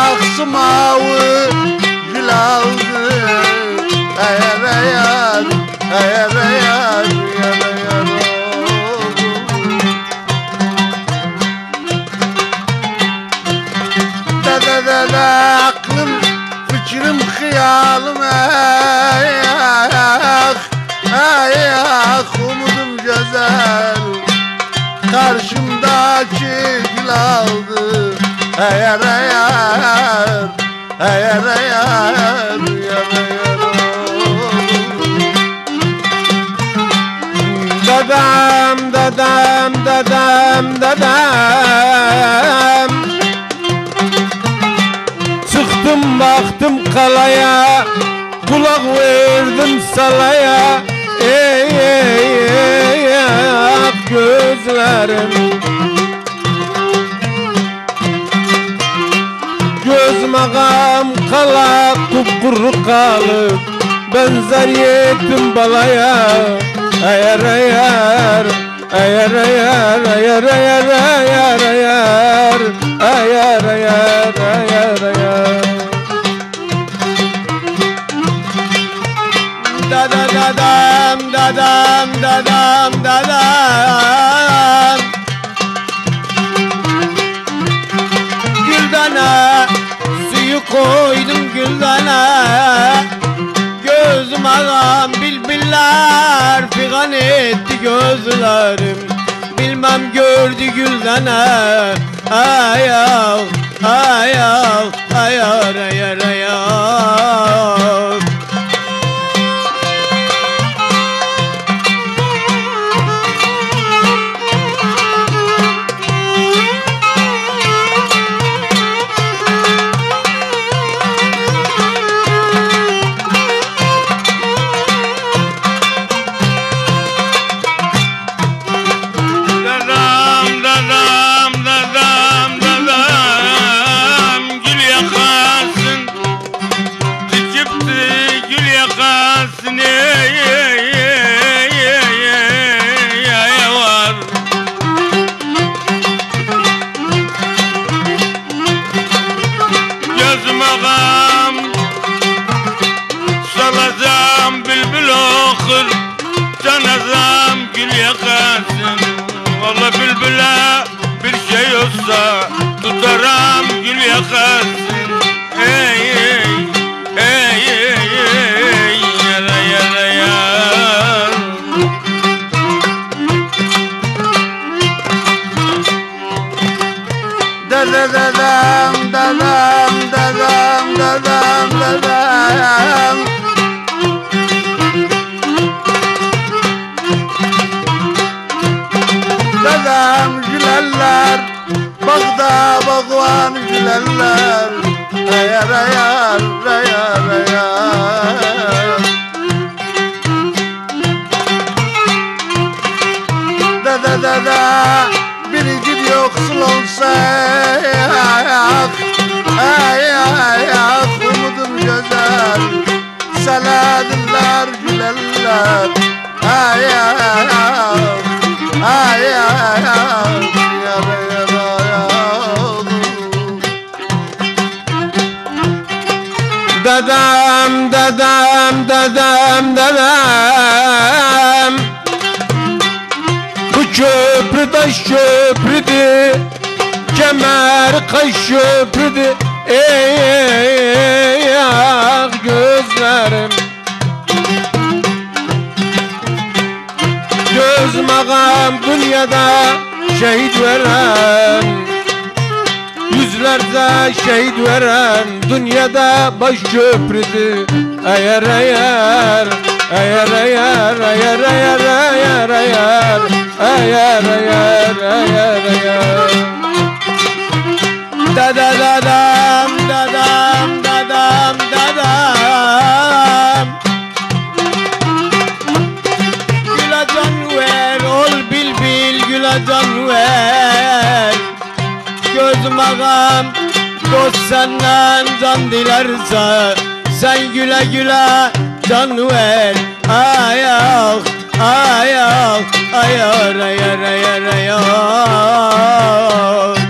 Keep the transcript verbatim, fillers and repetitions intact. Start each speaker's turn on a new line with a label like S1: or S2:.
S1: aksı mavi gül aldı. Eğer eğer eğer eğer eğer eğer da da da da aklım fikrim hıyalım ey ah ey ah umudum güzel karşımdaki gül aldı. Eğer eğer eğer eğer eğer
S2: Dadam dadam dadam dadam çıktım baktım kalaya kulak verdim salaya ey ey ey ak gözlerim göz mağam kala kupkuru kalıp benzer yetim balaya. Eğer eğer eğer eğer eğer eğer eğer eğer eğer eğer eğer eğer Dadam dadam dadam dadam dadam Güldana suyu koydum güldana gözüm ağam bilbiller figan etti gözlerim bilmem gördü güldana ayav ayav ayar ayar ayar Valla bülbüle bir şey olsa tutarım gül yakarsın. Ey ey ey ey ey yara yara yar.
S1: Dadadam dadam dadam dadam dadam Dadam gülerler Bagda bagvan gülerler Ayar ayar ayar ayar Da da da da biricik yoksul olsa ay ay ay umudum güzel Saladırlar gülerler ay ay ay ay ay ay yara yara
S2: Dadam dadam dadam dadam bu köprü taş köprüdü kemer kaş köprüdü ey ey ey ah gözlerim göz mağam dünyada şehit veren yüzlerce şehit veren dünyada baş köprüdü eğer eğer eğer eğer eğer eğer eğer eğer eğer eğer eğer eğer da da da dam dadam dadam dadam güle can ver ol bilbil güle can ver gözüm ağam dost senden can dilerse sen güle güle can ver ay ah ay ah ayar ayar ayar ayar